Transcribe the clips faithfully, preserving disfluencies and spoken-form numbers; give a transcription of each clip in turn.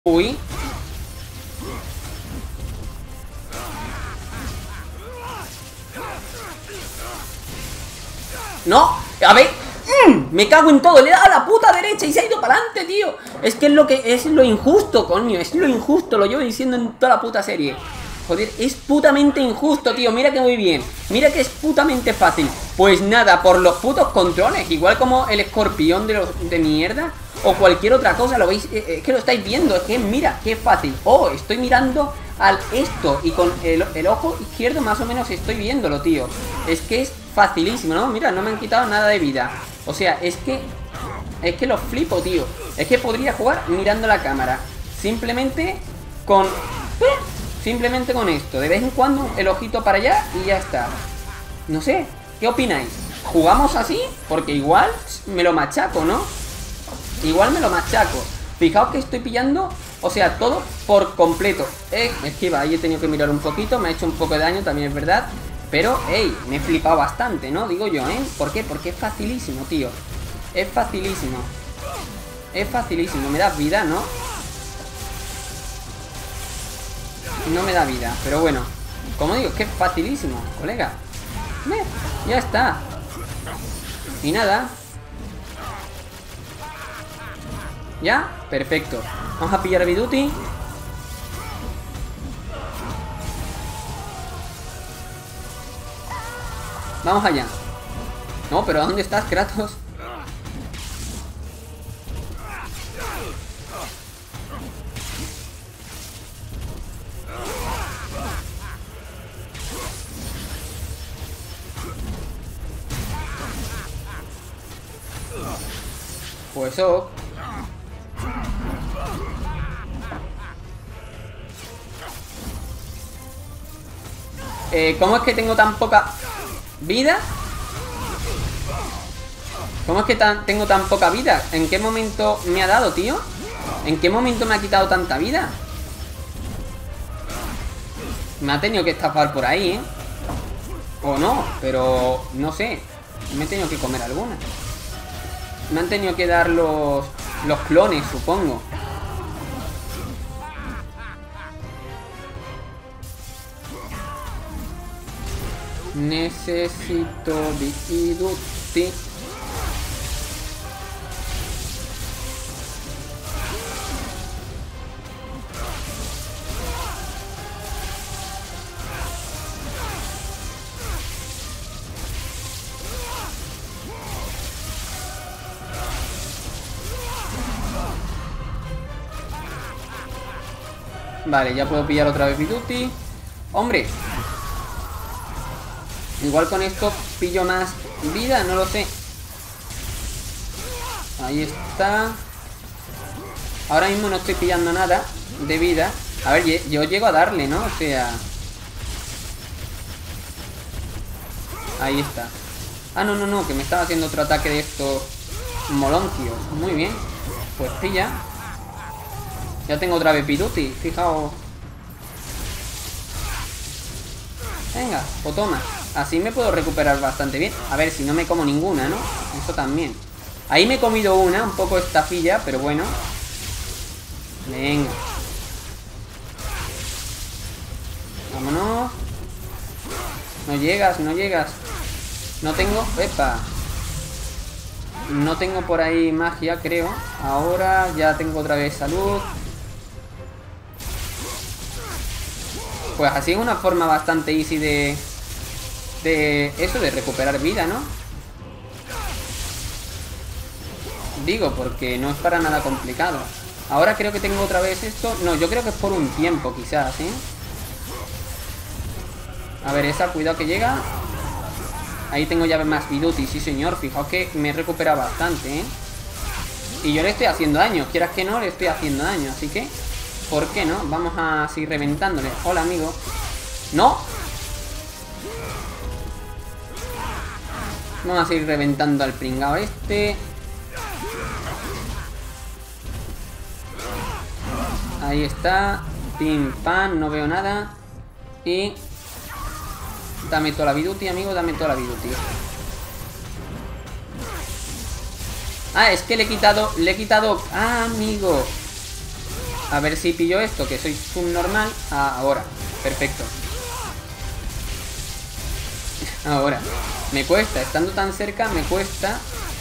Uy. No, a ver. ¡Mm! Me cago en todo. Le he dado a la puta derecha y se ha ido para adelante, tío. Es que es lo que es lo injusto, coño. Es lo injusto. Lo llevo diciendo en toda la puta serie. Joder, es putamente injusto, tío. Mira que muy bien. Mira que es putamente fácil. Pues nada, por los putos controles. Igual como el escorpión de, los, de mierda. O cualquier otra cosa. Lo veis, eh, es que lo estáis viendo. Es que mira, qué fácil. Oh, estoy mirando al esto. Y con el, el ojo izquierdo más o menos estoy viéndolo, tío. Es que es facilísimo, ¿no? Mira, no me han quitado nada de vida. O sea, es que... Es que lo flipo, tío. Es que podría jugar mirando la cámara. Simplemente con... Simplemente con esto. De vez en cuando el ojito para allá y ya está. No sé, ¿qué opináis? ¿Jugamos así? Porque igual me lo machaco, ¿no? Igual me lo machaco. Fijaos que estoy pillando, o sea, todo por completo. Eh, esquiva, ahí he tenido que mirar un poquito. Me ha hecho un poco de daño, también es verdad. Pero, hey, me he flipado bastante, ¿no? Digo yo, ¿eh? ¿Por qué? Porque es facilísimo, tío. Es facilísimo. Es facilísimo. Me das vida, ¿no? No me da vida, pero bueno. Como digo, es que es facilísimo, colega. Eh, ya está. Y nada. ¿Ya? Perfecto. Vamos a pillar a Viduti. Vamos allá. No, pero ¿dónde estás, Kratos? Pues oh. Eh, ¿Cómo es que tengo tan poca vida? ¿Cómo es que tan, tengo tan poca vida? ¿En qué momento me ha dado, tío? ¿En qué momento me ha quitado tanta vida? Me ha tenido que estafar por ahí, ¿eh? O no, pero no sé. Me he tenido que comer alguna. Me han tenido que dar los, los clones, supongo. Necesito Viduti. Vale, ya puedo pillar otra vez Viduti. Hombre, igual con esto pillo más vida, no lo sé. Ahí está. Ahora mismo no estoy pillando nada de vida. A ver, yo llego a darle, ¿no? O sea... Ahí está. Ah, no, no, no, que me estaba haciendo otro ataque de estos moloncios. Muy bien. Pues pilla. Ya tengo otra vez Viduti, fijaos. Venga, o toma. Así me puedo recuperar bastante bien. A ver, si no me como ninguna, ¿no? Eso también. Ahí me he comido una, un poco estafilla, pero bueno. Venga. Vámonos. No llegas, no llegas. No tengo... ¡Epa! No tengo por ahí magia, creo. Ahora ya tengo otra vez salud. Pues así es una forma bastante easy de... De eso, de recuperar vida, ¿no? Digo, porque no es para nada complicado. Ahora creo que tengo otra vez esto. No, yo creo que es por un tiempo, quizás, ¿eh? A ver, esa, cuidado que llega. Ahí tengo ya más Viduti, sí señor. Fijaos que me he recuperado bastante, ¿eh? Y yo le estoy haciendo daño. Quieras que no, le estoy haciendo daño. Así que, ¿por qué no? Vamos a seguir reventándole. Hola, amigo. ¡No! Vamos a seguir reventando al pringao este. Ahí está. Pim, pam, no veo nada. Y... Dame toda la Viduti, amigo, dame toda la Viduti. Ah, es que le he quitado... Le he quitado... Ah, amigo. A ver si pillo esto, que soy subnormal. Ah, ahora. Perfecto. Ahora. Me cuesta, estando tan cerca me cuesta.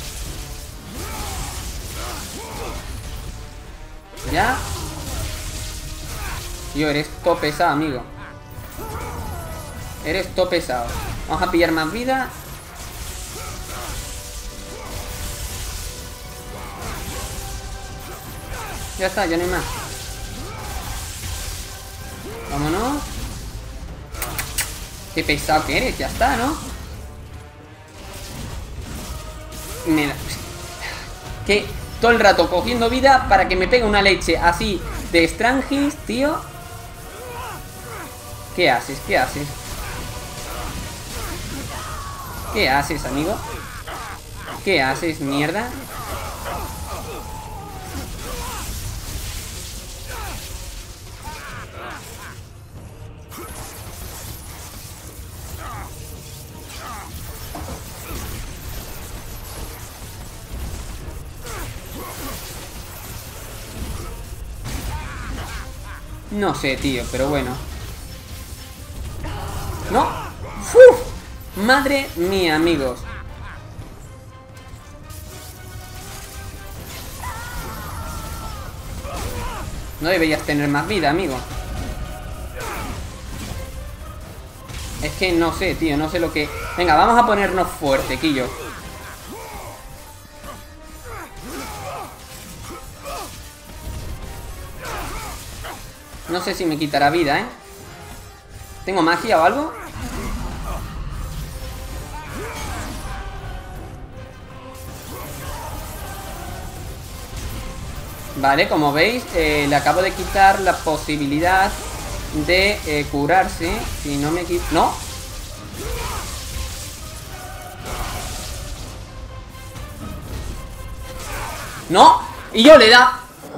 ¿Ya? Tío, eres todo pesado, amigo. Eres todo pesado. Vamos a pillar más vida. Ya está, ya no hay más. Vámonos. Qué pesado que eres, ya está, ¿no? Me da... Que todo el rato cogiendo vida para que me pegue una leche así de Strangis, tío. ¿Qué haces? ¿Qué haces? ¿Qué haces, amigo? ¿Qué haces, mierda? No sé, tío, pero bueno. ¡No! ¡Uf! Madre mía, amigos. No deberías tener más vida, amigo. Es que no sé, tío, no sé lo que... Venga, vamos a ponernos fuerte, Quillo. No sé si me quitará vida, ¿eh? ¿Tengo magia o algo? Vale, como veis, eh, le acabo de quitar la posibilidad de eh, curarse. Si no me quito... ¡No! ¡No! Y yo le da...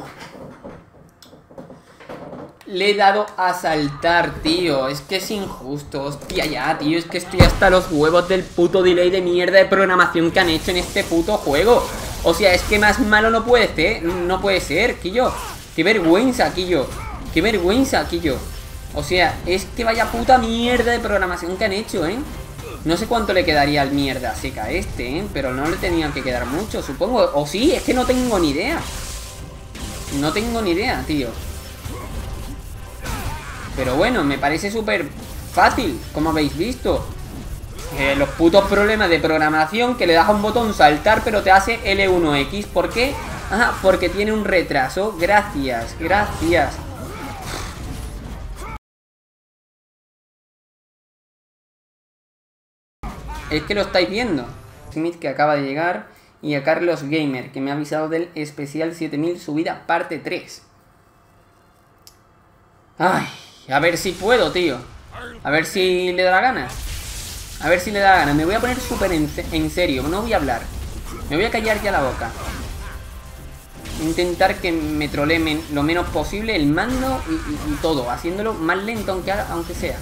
Le he dado a saltar, tío. Es que es injusto. Hostia, ya, tío. Es que estoy hasta los huevos del puto delay de mierda de programación que han hecho en este puto juego. O sea, es que más malo no puede ser. No puede ser, Quillo. Qué vergüenza, Quillo. Qué vergüenza, Quillo. O sea, es que vaya puta mierda de programación que han hecho, ¿eh? No sé cuánto le quedaría al mierda seca este, ¿eh? Pero no le tenían que quedar mucho, supongo. O sí, es que no tengo ni idea. No tengo ni idea, tío. Pero bueno, me parece súper fácil, como habéis visto. Eh, los putos problemas de programación que le das a un botón saltar pero te hace L uno X. ¿Por qué? Ah, porque tiene un retraso. Gracias, gracias. Es que lo estáis viendo. Smith, que acaba de llegar. Y a Carlos Gamer, que me ha avisado del especial siete mil subida parte tres. Ay, a ver si puedo, tío. A ver si le da la gana. A ver si le da la gana. Me voy a poner súper en, en serio. No voy a hablar. Me voy a callar ya la boca. Intentar que me troleen lo menos posible el mando y, y, y todo. Haciéndolo más lento aunque, aunque sea.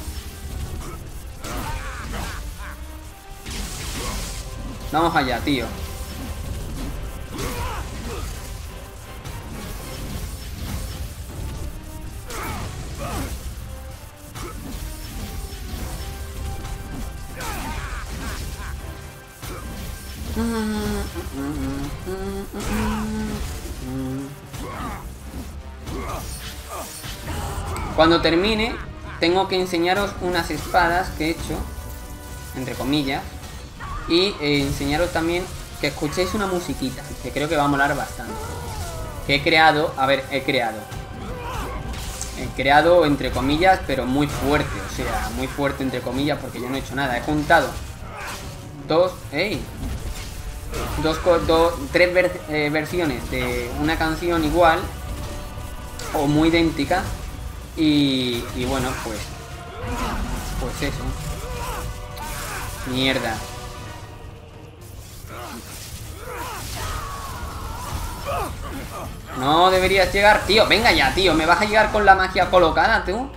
Vamos allá, tío. Cuando termine, tengo que enseñaros unas espadas que he hecho, entre comillas, y eh, enseñaros también que escuchéis una musiquita, que creo que va a molar bastante. Que he creado, a ver, he creado. He creado entre comillas, pero muy fuerte, o sea, muy fuerte entre comillas, porque yo no he hecho nada. He juntado dos, ¡ey! Dos, dos, tres ver, eh, versiones de una canción igual o muy idéntica y, y bueno, pues pues eso. Mierda. No deberías llegar, tío. Venga ya, tío. Me vas a llegar con la magia colocada, tú.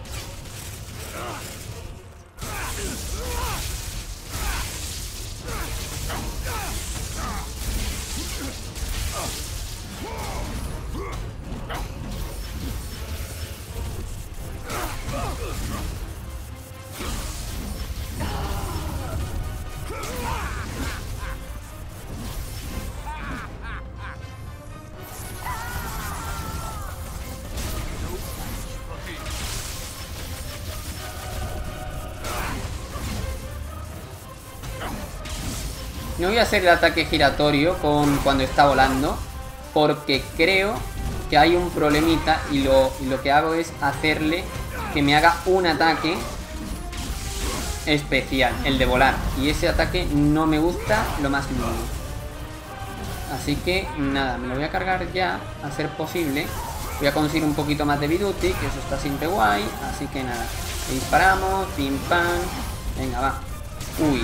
No voy a hacer el ataque giratorio con cuando está volando, porque creo que hay un problemita y lo, y lo que hago es hacerle que me haga un ataque especial, el de volar. Y ese ataque no me gusta lo más mínimo. Así que nada, me lo voy a cargar ya, a ser posible. Voy a conseguir un poquito más de Viduti, que eso está siempre guay. Así que nada, disparamos, pim pam. Venga, va. Uy.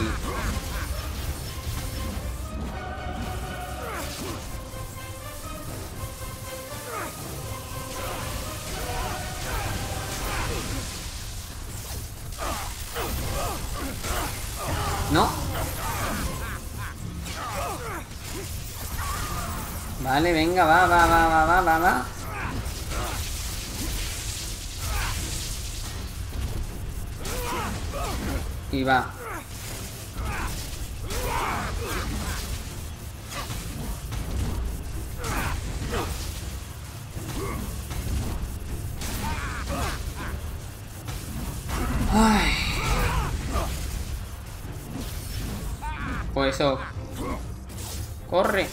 No. Vale, venga, va, va, va, va, va, va, va. Y va. Ay. Pues eso. Corre.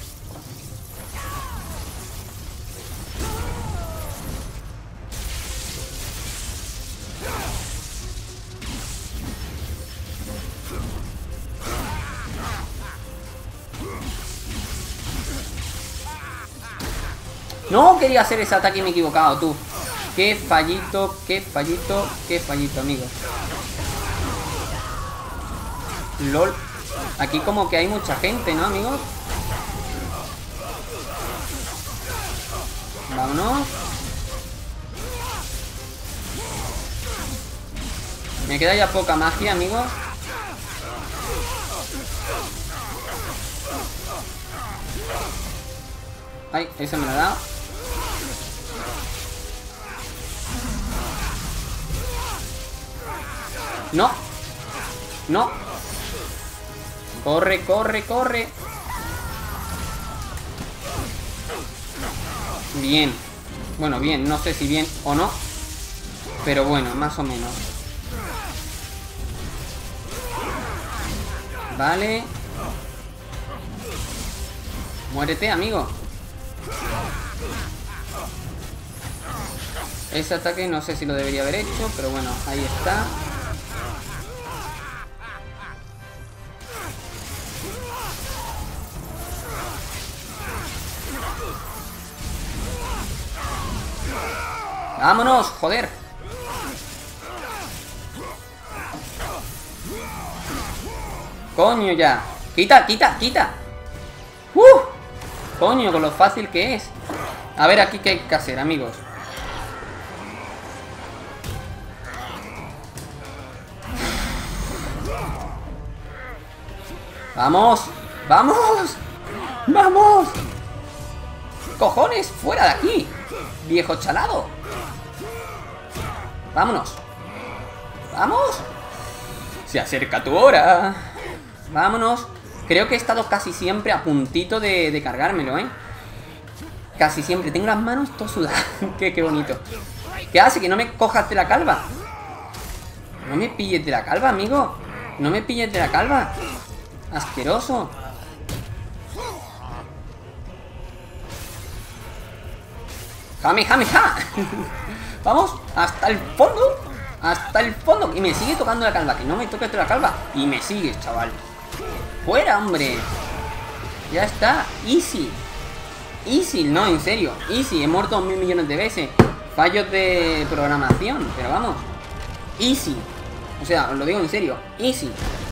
No quería hacer ese ataque y me he equivocado, tú. Qué fallito, qué fallito, qué fallito, amigos. LOL. Aquí como que hay mucha gente, ¿no, amigos? Vámonos. Me queda ya poca magia, amigos. Ay, ese me lo ha dado. No. No. Corre, corre, corre. Bien. Bueno, bien. No sé si bien o no. Pero bueno, más o menos. Vale. Muérete, amigo. Ese ataque no sé si lo debería haber hecho, pero bueno, ahí está. ¡Vámonos! ¡Joder! ¡Coño ya! ¡Quita, quita, quita! ¡Uh! ¡Coño, con lo fácil que es! A ver aquí qué hay que hacer, amigos. ¡Vamos! ¡Vamos! ¡Vamos! ¡Cojones! ¡Fuera de aquí! ¡Viejo chalado! ¡Vámonos! ¡Vamos! ¡Se acerca tu hora! ¡Vámonos! Creo que he estado casi siempre a puntito de, de cargármelo, ¿eh? Casi siempre. Tengo las manos todo sudadas. qué, ¡Qué bonito! ¿Qué hace? Que no me cojas de la calva. No me pilles de la calva, amigo. No me pilles de la calva. Asqueroso. ¡Jame, jame, ja! Vamos, hasta el fondo. Hasta el fondo. Y me sigue tocando la calva. Que no me toques de la calva. Y me sigues, chaval. ¡Fuera, hombre! Ya está. Easy. Easy. No, en serio. Easy. He muerto mil millones de veces. Fallos de programación. Pero vamos. Easy. O sea, os lo digo en serio. Easy.